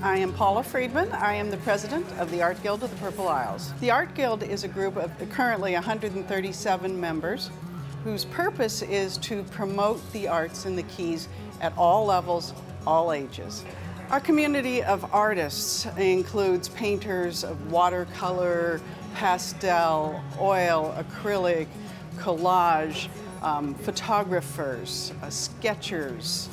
I am Paula Friedman. I am the president of the Art Guild of the Purple Isles. The Art Guild is a group of currently 137 members whose purpose is to promote the arts in the Keys at all levels, all ages. Our community of artists includes painters of watercolor, pastel, oil, acrylic, collage, photographers, sketchers,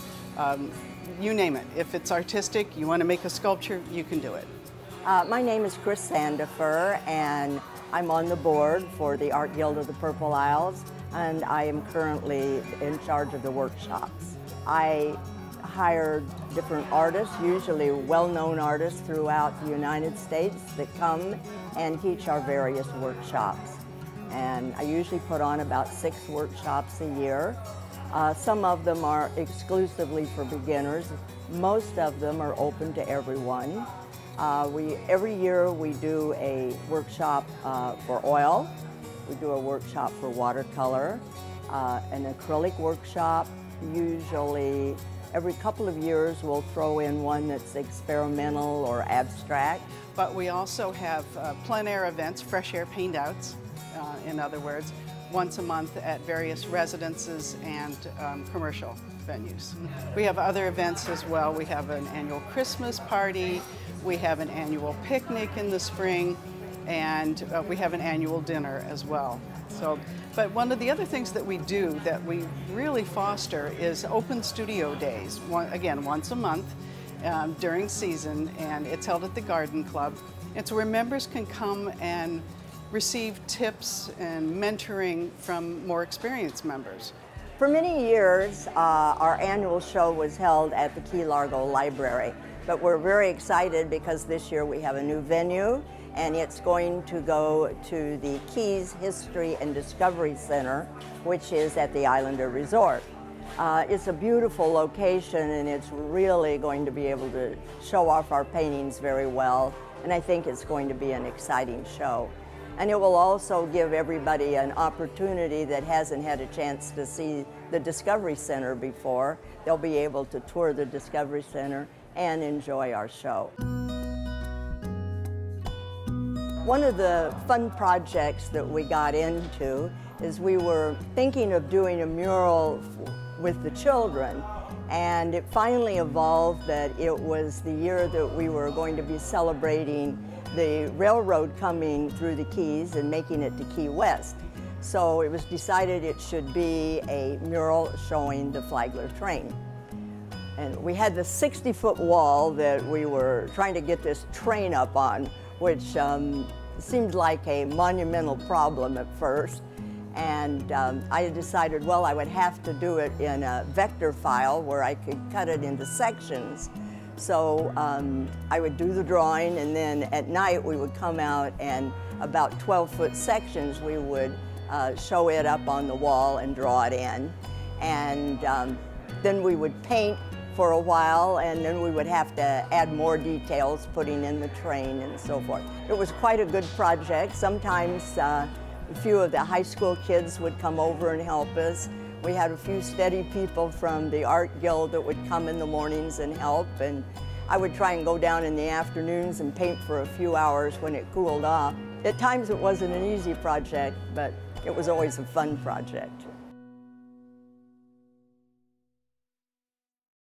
you name it. If it's artistic, you want to make a sculpture, you can do it. My name is Chris Sandifer, and I'm on the board for the Art Guild of the Purple Isles, and I am currently in charge of the workshops. I hire different artists, usually well-known artists throughout the United States, that come and teach our various workshops. And I usually put on about 6 workshops a year. Some of them are exclusively for beginners. Most of them are open to everyone. Every year we do a workshop for oil. We do a workshop for watercolor, an acrylic workshop. Usually every couple of years we'll throw in one that's experimental or abstract. But we also have plein air events, fresh air paint outs, in other words, once a month at various residences and commercial venues. We have other events as well. We have an annual Christmas party, we have an annual picnic in the spring, and we have an annual dinner as well. But one of the other things that we do that we really foster is open studio days, again, once a month during season, and it's held at the Garden Club. It's where members can come and receive tips and mentoring from more experienced members. For many years, our annual show was held at the Key Largo Library, but we're very excited because this year we have a new venue, and it's going to go to the Keys History and Discovery Center, which is at the Islander Resort. It's a beautiful location, and it's really going to be able to show off our paintings very well, and I think it's going to be an exciting show. And it will also give everybody an opportunity that hasn't had a chance to see the Discovery Center before. They'll be able to tour the Discovery Center and enjoy our show. One of the fun projects that we got into is we were thinking of doing a mural with the children, and it finally evolved that it was the year that we were going to be celebrating the railroad coming through the Keys and making it to Key West. So it was decided it should be a mural showing the Flagler train. And we had the 60-foot wall that we were trying to get this train up on, which seemed like a monumental problem at first. And I decided, well, I would have to do it in a vector file where I could cut it into sections. So I would do the drawing, and then at night we would come out, and about 12-foot sections we would show it up on the wall and draw it in. And then we would paint for a while, and then we would have to add more details, putting in the train and so forth. It was quite a good project. Sometimes a few of the high school kids would come over and help us. We had a few steady people from the Art Guild that would come in the mornings and help, and I would try and go down in the afternoons and paint for a few hours when it cooled off. At times it wasn't an easy project, but it was always a fun project.